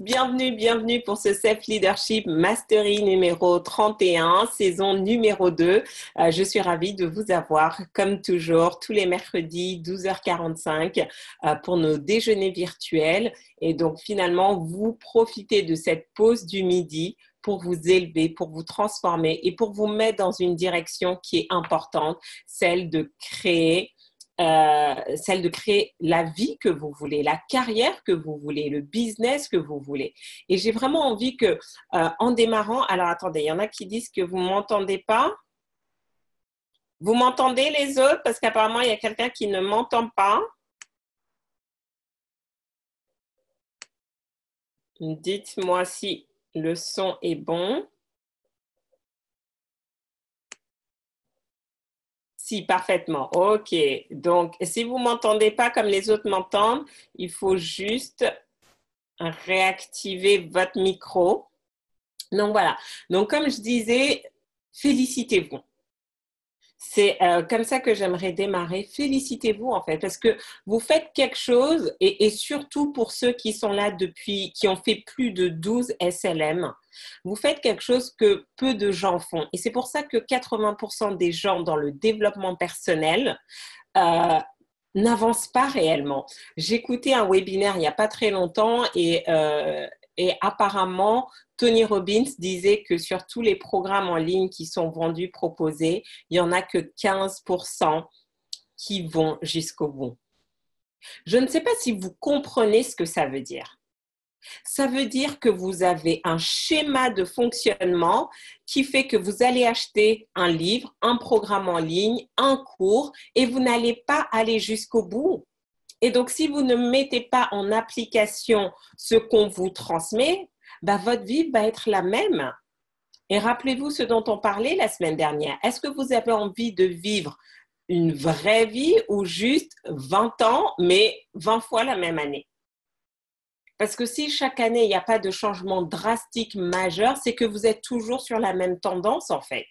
Bienvenue pour ce Self Leadership Mastery numéro 31, saison numéro 2. Je suis ravie de vous avoir, comme toujours, tous les mercredis, 12h45 pour nos déjeuners virtuels. Et donc, finalement, vous profitez de cette pause du midi pour vous élever, pour vous transformer et pour vous mettre dans une direction qui est importante, celle de créer la vie que vous voulez, la carrière que vous voulez, le business que vous voulez. Et j'ai vraiment envie que, en démarrant, alors attendez, il y en a qui disent que vous ne m'entendez pas. Vous m'entendez les autres? Parce qu'apparemment, il y a quelqu'un qui ne m'entend pas. Dites-moi si le son est bon. Si, parfaitement. OK. Donc, si vous ne m'entendez pas comme les autres m'entendent, il faut juste réactiver votre micro. Donc, voilà. Donc, comme je disais, félicitez-vous. C'est comme ça que j'aimerais démarrer. Félicitez-vous, en fait, parce que vous faites quelque chose, et surtout pour ceux qui sont là depuis, qui ont fait plus de 12 SLM, vous faites quelque chose que peu de gens font. Et c'est pour ça que 80% des gens dans le développement personnel n'avancent pas réellement. J'écoutais un webinaire il n'y a pas très longtemps et apparemment, Tony Robbins disait que sur tous les programmes en ligne qui sont vendus, proposés, il n'y en a que 15% qui vont jusqu'au bout. Je ne sais pas si vous comprenez ce que ça veut dire. Ça veut dire que vous avez un schéma de fonctionnement qui fait que vous allez acheter un livre, un programme en ligne, un cours et vous n'allez pas aller jusqu'au bout. Et donc, si vous ne mettez pas en application ce qu'on vous transmet, votre vie va être la même. Et rappelez-vous ce dont on parlait la semaine dernière. Est-ce que vous avez envie de vivre une vraie vie ou juste 20 ans, mais 20 fois la même année? Parce que si chaque année, il n'y a pas de changement drastique majeur, c'est que vous êtes toujours sur la même tendance, en fait.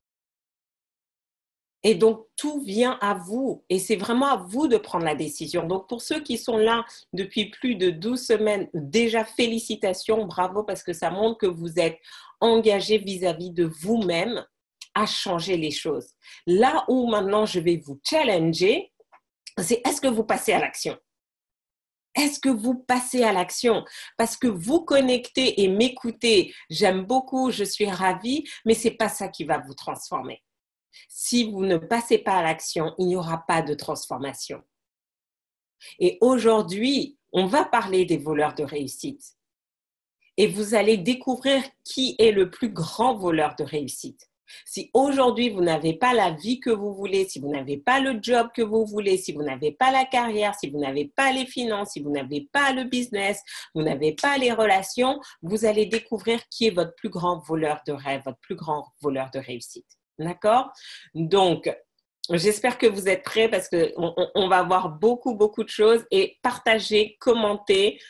Et donc, tout vient à vous. Et c'est vraiment à vous de prendre la décision. Donc, pour ceux qui sont là depuis plus de 12 semaines, déjà félicitations, bravo, parce que ça montre que vous êtes engagé vis-à-vis de vous-même à changer les choses. Là où maintenant, je vais vous challenger, c'est est-ce que vous passez à l'action? Est-ce que vous passez à l'action? Parce que vous connectez et m'écoutez, j'aime beaucoup, je suis ravie, mais ce n'est pas ça qui va vous transformer. Si vous ne passez pas à l'action, il n'y aura pas de transformation. Et aujourd'hui, on va parler des voleurs de réussite. Et vous allez découvrir qui est le plus grand voleur de réussite. Si aujourd'hui, vous n'avez pas la vie que vous voulez, si vous n'avez pas le job que vous voulez, si vous n'avez pas la carrière, si vous n'avez pas les finances, si vous n'avez pas le business, vous n'avez pas les relations, vous allez découvrir qui est votre plus grand voleur de rêve, votre plus grand voleur de réussite. D'accord? Donc, j'espère que vous êtes prêts parce qu'on va voir beaucoup de choses et partagez, commentez.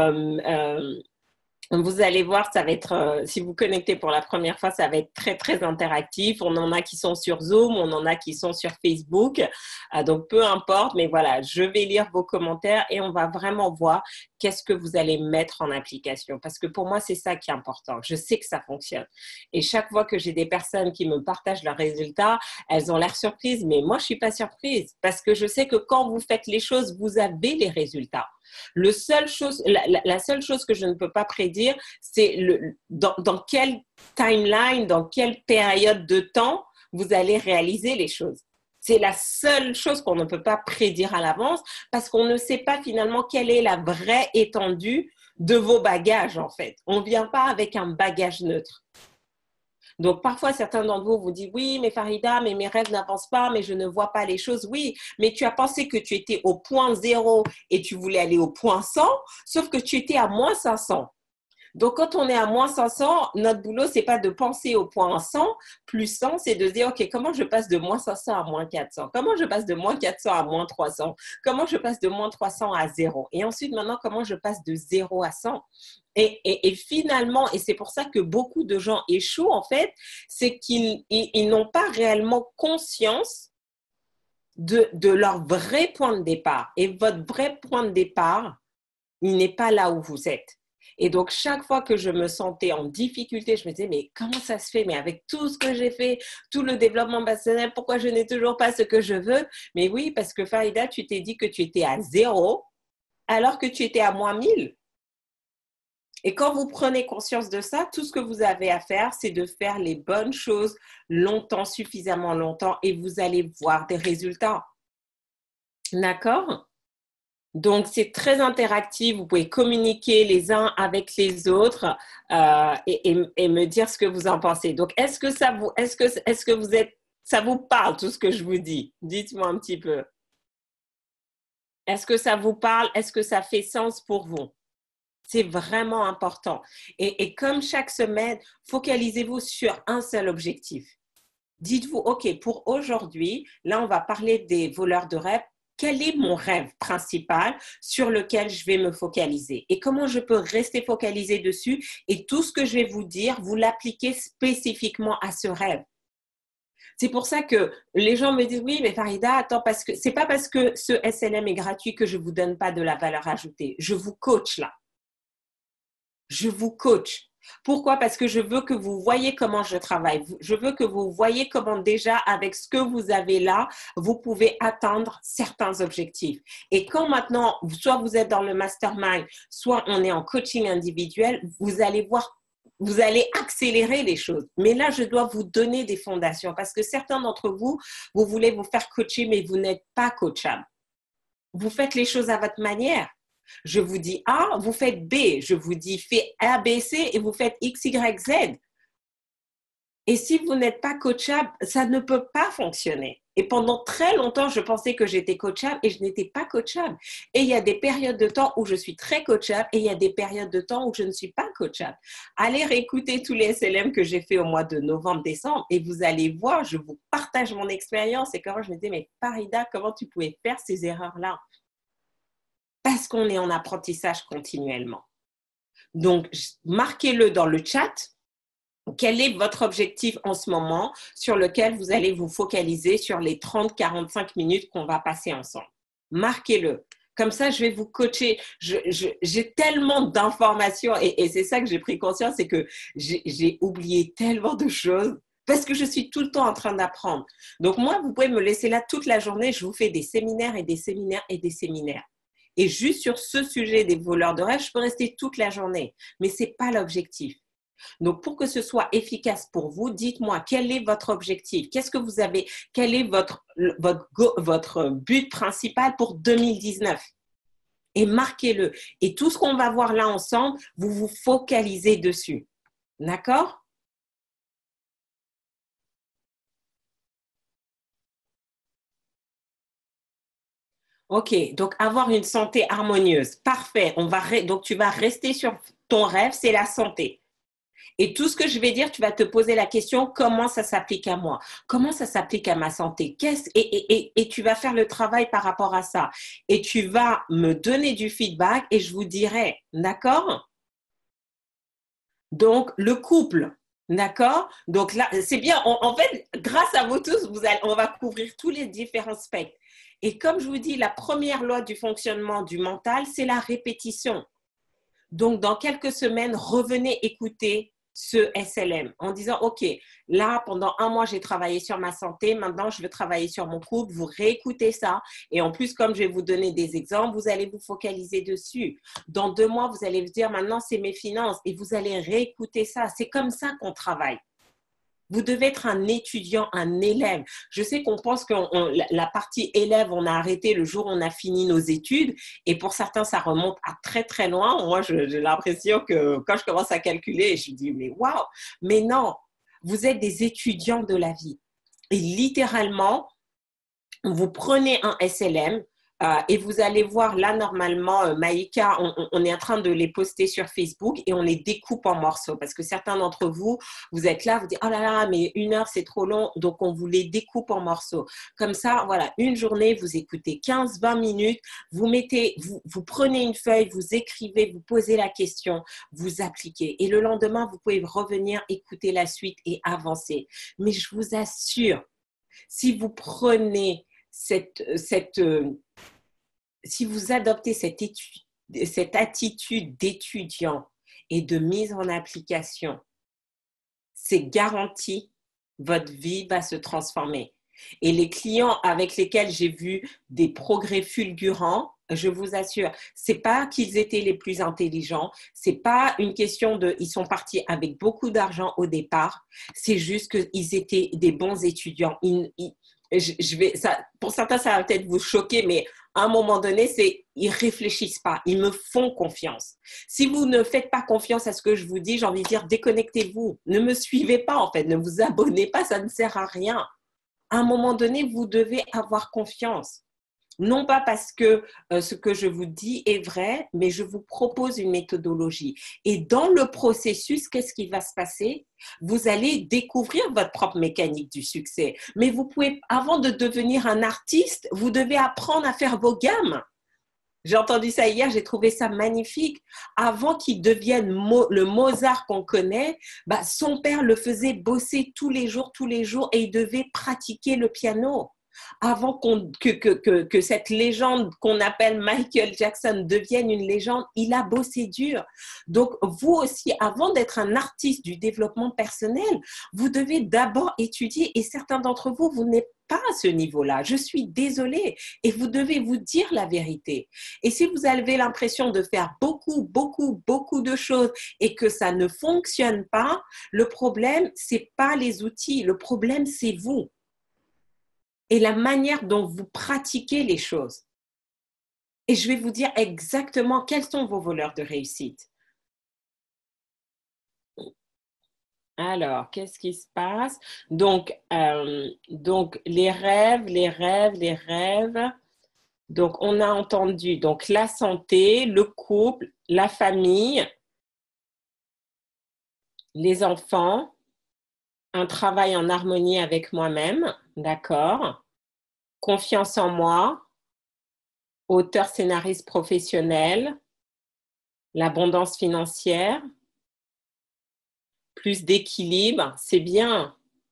Vous allez voir, ça va être, si vous connectez pour la première fois, ça va être très interactif. On en a qui sont sur Zoom, on en a qui sont sur Facebook. Donc, peu importe, mais voilà, je vais lire vos commentaires et on va vraiment voir qu'est-ce que vous allez mettre en application. Parce que pour moi, c'est ça qui est important. Je sais que ça fonctionne. Et chaque fois que j'ai des personnes qui me partagent leurs résultats, elles ont l'air surprises, mais moi, je ne suis pas surprise parce que je sais que quand vous faites les choses, vous avez les résultats. La seule chose que je ne peux pas prédire, c'est dans quelle timeline, dans quelle période de temps vous allez réaliser les choses. C'est la seule chose qu'on ne peut pas prédire à l'avance parce qu'on ne sait pas finalement quelle est la vraie étendue de vos bagages en fait. On ne vient pas avec un bagage neutre. Donc, parfois, certains d'entre vous vous disent « Oui, mais Farida, mais mes rêves n'avancent pas, mais je ne vois pas les choses. » Oui, mais tu as pensé que tu étais au point 0 et tu voulais aller au point 100, sauf que tu étais à moins 500. Donc, quand on est à moins 500, notre boulot, ce n'est pas de penser au point 100, plus 100, c'est de dire « Ok, comment je passe de moins 500 à moins 400? Comment je passe de moins 400 à moins 300? Comment je passe de moins 300 à 0? Et ensuite, maintenant, comment je passe de 0 à 100 ?» Et finalement, et c'est pour ça que beaucoup de gens échouent, en fait, c'est qu'ils n'ont pas réellement conscience de leur vrai point de départ. Et votre vrai point de départ, il n'est pas là où vous êtes. Et donc, chaque fois que je me sentais en difficulté, je me disais, mais comment ça se fait? Mais avec tout ce que j'ai fait, tout le développement personnel, pourquoi je n'ai toujours pas ce que je veux? Mais oui, parce que Farida, tu t'es dit que tu étais à 0 alors que tu étais à -1000. Et quand vous prenez conscience de ça, tout ce que vous avez à faire, c'est de faire les bonnes choses longtemps, suffisamment longtemps, et vous allez voir des résultats. D'accord? Donc, c'est très interactif. Vous pouvez communiquer les uns avec les autres et me dire ce que vous en pensez. Donc, ça vous parle tout ce que je vous dis? Dites-moi un petit peu. Est-ce que ça vous parle? Est-ce que ça fait sens pour vous? C'est vraiment important. Et comme chaque semaine, focalisez-vous sur un seul objectif. Dites-vous, OK, pour aujourd'hui, là, on va parler des voleurs de rêve. Quel est mon rêve principal sur lequel je vais me focaliser? Et comment je peux rester focalisé dessus? Et tout ce que je vais vous dire, vous l'appliquez spécifiquement à ce rêve. C'est pour ça que les gens me disent, oui, mais Farida, attends, parce que c'est pas parce que ce SLM est gratuit que je vous donne pas de la valeur ajoutée. Je vous coach là. Je vous coach. Pourquoi? Parce que je veux que vous voyez comment je travaille. Je veux que vous voyez comment déjà, avec ce que vous avez là, vous pouvez atteindre certains objectifs. Et quand maintenant, soit vous êtes dans le mastermind, soit on est en coaching individuel, vous allez voir, vous allez accélérer les choses. Mais là, je dois vous donner des fondations parce que certains d'entre vous, vous voulez vous faire coacher, mais vous n'êtes pas coachable. Vous faites les choses à votre manière. Je vous dis A, vous faites B. Je vous dis fais A, B, C et vous faites X, Y, Z. Et si vous n'êtes pas coachable, ça ne peut pas fonctionner. Et pendant très longtemps, je pensais que j'étais coachable et je n'étais pas coachable. Et il y a des périodes de temps où je suis très coachable et il y a des périodes de temps où je ne suis pas coachable. Allez réécouter tous les SLM que j'ai fait au mois de novembre, décembre et vous allez voir, je vous partage mon expérience et comment je me disais, mais Farida, comment tu pouvais faire ces erreurs-là? Parce qu'on est en apprentissage continuellement. Donc, marquez-le dans le chat. Quel est votre objectif en ce moment sur lequel vous allez vous focaliser sur les 30-45 minutes qu'on va passer ensemble? Marquez-le. Comme ça, je vais vous coacher. J'ai tellement d'informations et c'est ça que j'ai pris conscience, c'est que j'ai oublié tellement de choses parce que je suis tout le temps en train d'apprendre. Donc moi, vous pouvez me laisser là toute la journée. Je vous fais des séminaires et des séminaires et des séminaires. Et juste sur ce sujet des voleurs de rêve, je peux rester toute la journée. Mais ce n'est pas l'objectif. Donc, pour que ce soit efficace pour vous, dites-moi quel est votre objectif? Qu'est-ce que vous avez? Quel est votre but principal pour 2019? Et marquez-le. Et tout ce qu'on va voir là ensemble, vous vous focalisez dessus. D'accord? Ok, donc avoir une santé harmonieuse. Parfait. Donc, tu vas rester sur ton rêve, c'est la santé. Et tout ce que je vais dire, tu vas te poser la question, comment ça s'applique à moi? Comment ça s'applique à ma santé? Et tu vas faire le travail par rapport à ça. Et tu vas me donner du feedback et je vous dirai, d'accord? Donc, le couple, d'accord? Donc là, c'est bien. En fait, grâce à vous tous, on va couvrir tous les différents spectres. Et comme je vous dis, la première loi du fonctionnement du mental, c'est la répétition. Donc, dans quelques semaines, revenez écouter ce SLM en disant, OK, là, pendant un mois, j'ai travaillé sur ma santé. Maintenant, je veux travailler sur mon couple. Vous réécoutez ça. Et en plus, comme je vais vous donner des exemples, vous allez vous focaliser dessus. Dans 2 mois, vous allez vous dire, maintenant, c'est mes finances. Et vous allez réécouter ça. C'est comme ça qu'on travaille. Vous devez être un étudiant, un élève. Je sais qu'on pense que la partie élève, on a arrêté le jour où on a fini nos études. Et pour certains, ça remonte à très, très loin. Moi, j'ai l'impression que quand je commence à calculer, je me dis, mais waouh! Mais non, vous êtes des étudiants de la vie. Et littéralement, vous prenez un SLM et vous allez voir là normalement, Maïka, on est en train de les poster sur Facebook et on les découpe en morceaux parce que certains d'entre vous, vous êtes là, vous dites oh là là, mais 1 heure c'est trop long, donc on vous les découpe en morceaux. Comme ça, voilà, une journée, vous écoutez 15-20 minutes, vous prenez une feuille, vous écrivez, vous posez la question, vous appliquez et le lendemain, vous pouvez revenir écouter la suite et avancer. Mais je vous assure, si vous prenez si vous adoptez cette attitude d'étudiant et de mise en application, c'est garanti, votre vie va se transformer. Et les clients avec lesquels j'ai vu des progrès fulgurants, je vous assure, c'est pas qu'ils étaient les plus intelligents, c'est pas une question de, ils sont partis avec beaucoup d'argent au départ, c'est juste qu'ils étaient des bons étudiants. Pour certains, ça va peut-être vous choquer, mais à un moment donné, ils réfléchissent pas, ils me font confiance. Si vous ne faites pas confiance à ce que je vous dis, j'ai envie de dire, déconnectez-vous, ne me suivez pas en fait, ne vous abonnez pas, ça ne sert à rien. À un moment donné, vous devez avoir confiance. Non pas parce que ce que je vous dis est vrai, mais je vous propose une méthodologie. Et dans le processus, qu'est-ce qui va se passer? Vous allez découvrir votre propre mécanique du succès. Mais vous pouvez, avant de devenir un artiste, vous devez apprendre à faire vos gammes. J'ai entendu ça hier, j'ai trouvé ça magnifique. Avant qu'il devienne le Mozart qu'on connaît, son père le faisait bosser tous les jours, et il devait pratiquer le piano. Avant que cette légende qu'on appelle Michael Jackson devienne une légende, il a bossé dur. Donc, vous aussi, avant d'être un artiste du développement personnel, vous devez d'abord étudier et certains d'entre vous, vous n'êtes pas à ce niveau-là. Je suis désolée et vous devez vous dire la vérité. Et si vous avez l'impression de faire beaucoup de choses et que ça ne fonctionne pas, le problème, c'est pas les outils, le problème, c'est vous. Et la manière dont vous pratiquez les choses. Et je vais vous dire exactement quels sont vos voleurs de réussite. Alors, qu'est-ce qui se passe? Donc, les rêves. Donc, on a entendu donc la santé, le couple, la famille, les enfants, un travail en harmonie avec moi-même, d'accord? Confiance en moi, auteur scénariste professionnel, l'abondance financière, plus d'équilibre, c'est bien.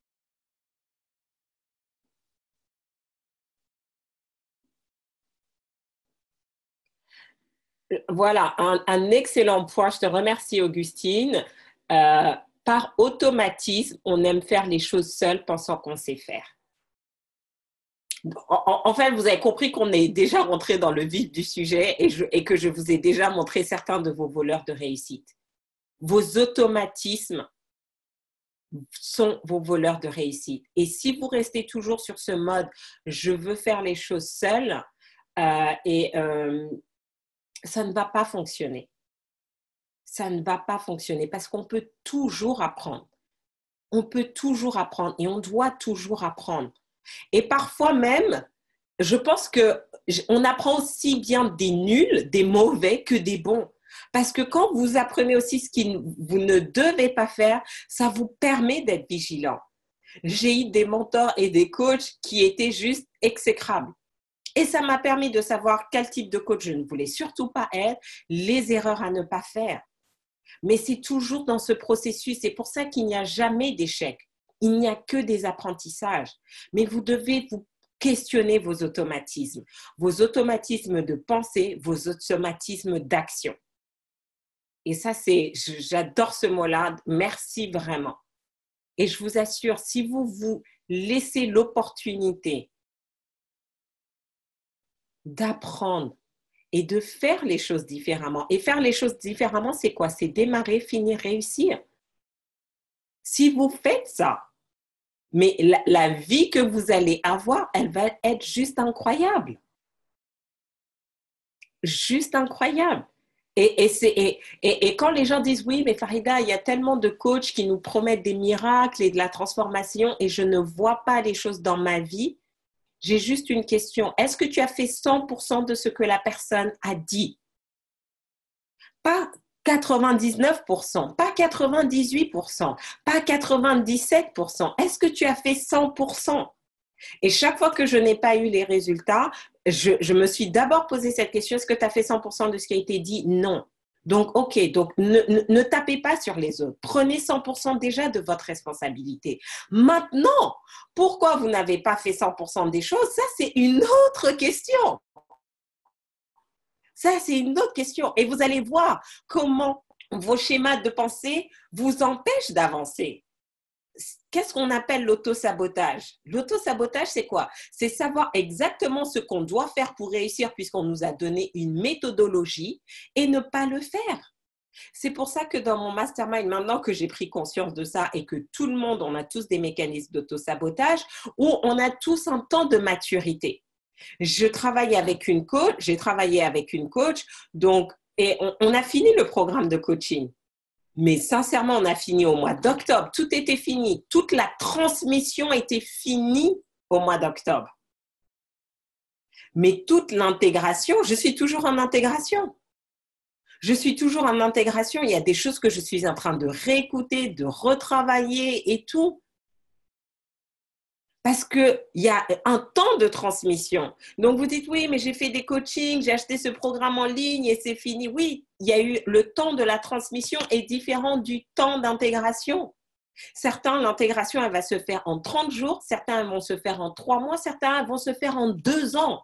Voilà, un excellent point. Je te remercie, Augustine. Par automatisme, on aime faire les choses seules pensant qu'on sait faire. En fait, vous avez compris qu'on est déjà rentré dans le vif du sujet et que je vous ai déjà montré certains de vos voleurs de réussite. Vos automatismes sont vos voleurs de réussite. Et si vous restez toujours sur ce mode « je veux faire les choses seule », ça ne va pas fonctionner. Ça ne va pas fonctionner parce qu'on peut toujours apprendre. On peut toujours apprendre et on doit toujours apprendre. Et parfois même, je pense qu'on apprend aussi bien des nuls, des mauvais que des bons. Parce que quand vous apprenez aussi ce que vous ne devez pas faire, ça vous permet d'être vigilant. J'ai eu des mentors et des coachs qui étaient juste exécrables. Et ça m'a permis de savoir quel type de coach je ne voulais surtout pas être, les erreurs à ne pas faire. Mais c'est toujours dans ce processus. C'est pour ça qu'il n'y a jamais d'échec. Il n'y a que des apprentissages. Mais vous devez vous questionner vos automatismes de pensée, vos automatismes d'action. Et ça, j'adore ce mot-là. Merci vraiment. Et je vous assure, si vous vous laissez l'opportunité d'apprendre et de faire les choses différemment. Et faire les choses différemment, c'est quoi? C'est démarrer, finir, réussir. Si vous faites ça, mais la vie que vous allez avoir, elle va être juste incroyable. Juste incroyable. Et quand les gens disent, oui, mais Farida, il y a tellement de coachs qui nous promettent des miracles et de la transformation et je ne vois pas les choses dans ma vie, j'ai juste une question. Est-ce que tu as fait 100% de ce que la personne a dit? Pas 99%, pas 98%, pas 97%. Est-ce que tu as fait 100%? Et chaque fois que je n'ai pas eu les résultats, je me suis d'abord posé cette question, est-ce que tu as fait 100% de ce qui a été dit? Non. Donc, ok, donc ne tapez pas sur les autres. Prenez 100% déjà de votre responsabilité. Maintenant, pourquoi vous n'avez pas fait 100% des choses? Ça, c'est une autre question. Ça, c'est une autre question. Et vous allez voir comment vos schémas de pensée vous empêchent d'avancer. Qu'est-ce qu'on appelle l'auto-sabotage? L'auto-sabotage, c'est quoi? C'est savoir exactement ce qu'on doit faire pour réussir puisqu'on nous a donné une méthodologie et ne pas le faire. C'est pour ça que dans mon mastermind, maintenant que j'ai pris conscience de ça et que tout le monde, on a tous des mécanismes d'auto-sabotage, où on a tous un temps de maturité. J'ai travaillé avec une coach, donc, et on a fini le programme de coaching. Mais sincèrement, on a fini au mois d'octobre. Tout était fini. Toute la transmission était finie au mois d'octobre. Mais toute l'intégration, je suis toujours en intégration. Je suis toujours en intégration. Il y a des choses que je suis en train de réécouter, de retravailler et tout. Parce qu'il y a un temps de transmission. Donc, vous dites, oui, mais j'ai fait des coachings, j'ai acheté ce programme en ligne et c'est fini. Oui, il y a eu le temps de la transmission est différent du temps d'intégration. Certains, l'intégration, elle va se faire en 30 jours, certains vont se faire en 3 mois, certains vont se faire en 2 ans.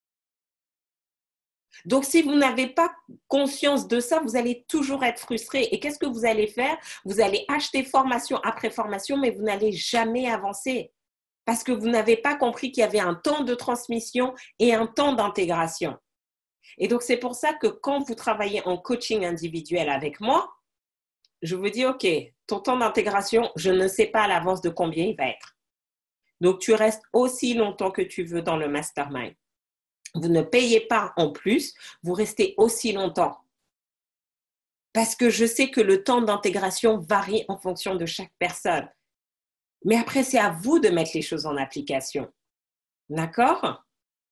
Donc, si vous n'avez pas conscience de ça, vous allez toujours être frustré. Et qu'est-ce que vous allez faire? Vous allez acheter formation après formation, mais vous n'allez jamais avancer. Parce que vous n'avez pas compris qu'il y avait un temps de transmission et un temps d'intégration. Et donc, c'est pour ça que quand vous travaillez en coaching individuel avec moi, je vous dis, OK, ton temps d'intégration, je ne sais pas à l'avance de combien il va être. Donc, tu restes aussi longtemps que tu veux dans le mastermind. Vous ne payez pas en plus, vous restez aussi longtemps. Parce que je sais que le temps d'intégration varie en fonction de chaque personne. Mais après, c'est à vous de mettre les choses en application. D'accord?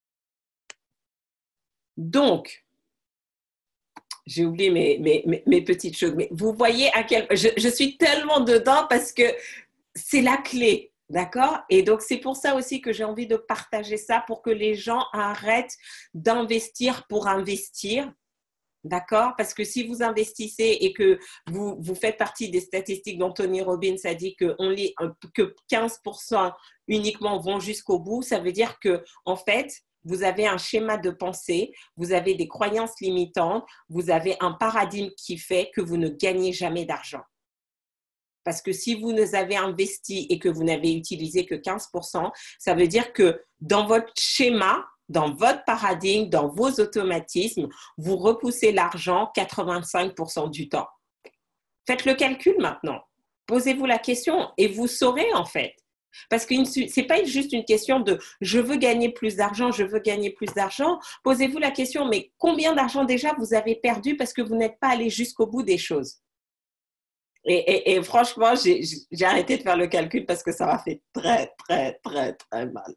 Donc, j'ai oublié mes petites choses. Mais vous voyez à quel... Je suis tellement dedans parce que c'est la clé. D'accord? Et donc, c'est pour ça aussi que j'ai envie de partager ça pour que les gens arrêtent d'investir pour investir. D'accord? Parce que si vous investissez et que vous faites partie des statistiques dont Tony Robbins a dit que 15% uniquement vont jusqu'au bout, ça veut dire que, en fait, vous avez un schéma de pensée, vous avez des croyances limitantes, vous avez un paradigme qui fait que vous ne gagnez jamais d'argent. Parce que si vous nous avez investi et que vous n'avez utilisé que 15%, ça veut dire que dans votre schéma, dans votre paradigme, dans vos automatismes, vous repoussez l'argent 85% du temps. Faites le calcul maintenant. Posez-vous la question et vous saurez en fait. Parce que ce n'est pas juste une question de « je veux gagner plus d'argent, je veux gagner plus d'argent ». Posez-vous la question « mais combien d'argent déjà vous avez perdu parce que vous n'êtes pas allé jusqu'au bout des choses ?» Et franchement, j'ai arrêté de faire le calcul parce que ça m'a fait très, très, très, très mal.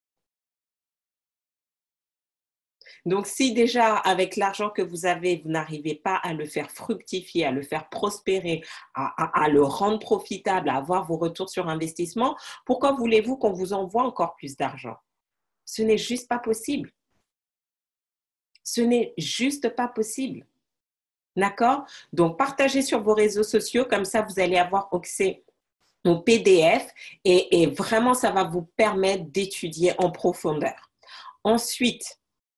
Donc, si déjà, avec l'argent que vous avez, vous n'arrivez pas à le faire fructifier, à le faire prospérer, à le rendre profitable, à avoir vos retours sur investissement, pourquoi voulez-vous qu'on vous envoie encore plus d'argent? Ce n'est juste pas possible. Ce n'est juste pas possible. D'accord? Donc, partagez sur vos réseaux sociaux, comme ça, vous allez avoir accès au PDF et vraiment, ça va vous permettre d'étudier en profondeur. Ensuite,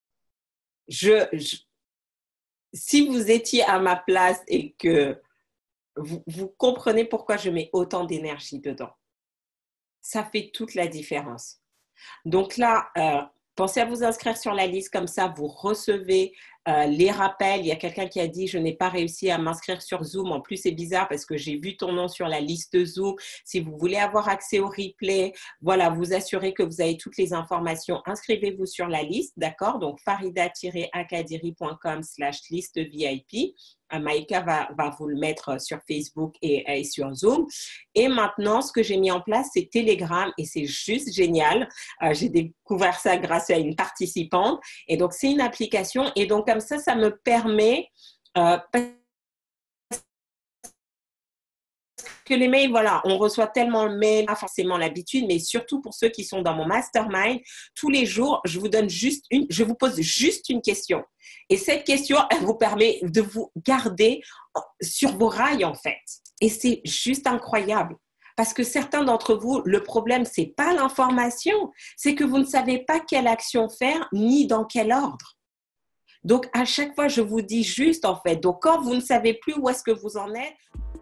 si vous étiez à ma place et que vous comprenez pourquoi je mets autant d'énergie dedans, ça fait toute la différence. Donc là, pensez à vous inscrire sur la liste, comme ça vous recevez les rappels. Il y a quelqu'un qui a dit « je n'ai pas réussi à m'inscrire sur Zoom ». En plus, c'est bizarre parce que j'ai vu ton nom sur la liste Zoom. Si vous voulez avoir accès au replay, voilà, vous assurez que vous avez toutes les informations. Inscrivez-vous sur la liste, d'accord? Donc, farida-akadiri.com/liste VIP. Maïka va vous le mettre sur Facebook et sur Zoom. Et maintenant, ce que j'ai mis en place, c'est Telegram et c'est juste génial. J'ai découvert ça grâce à une participante. Et donc, c'est une application. Et donc, comme ça me permet... que les mails, voilà, on reçoit tellement de mails, pas forcément l'habitude, mais surtout pour ceux qui sont dans mon mastermind, tous les jours, je vous pose juste une question. Et cette question, elle vous permet de vous garder sur vos rails, en fait. Et c'est juste incroyable. Parce que certains d'entre vous, le problème, c'est pas l'information, c'est que vous ne savez pas quelle action faire, ni dans quel ordre. Donc, à chaque fois, je vous dis juste, en fait, donc quand vous ne savez plus où est-ce que vous en êtes,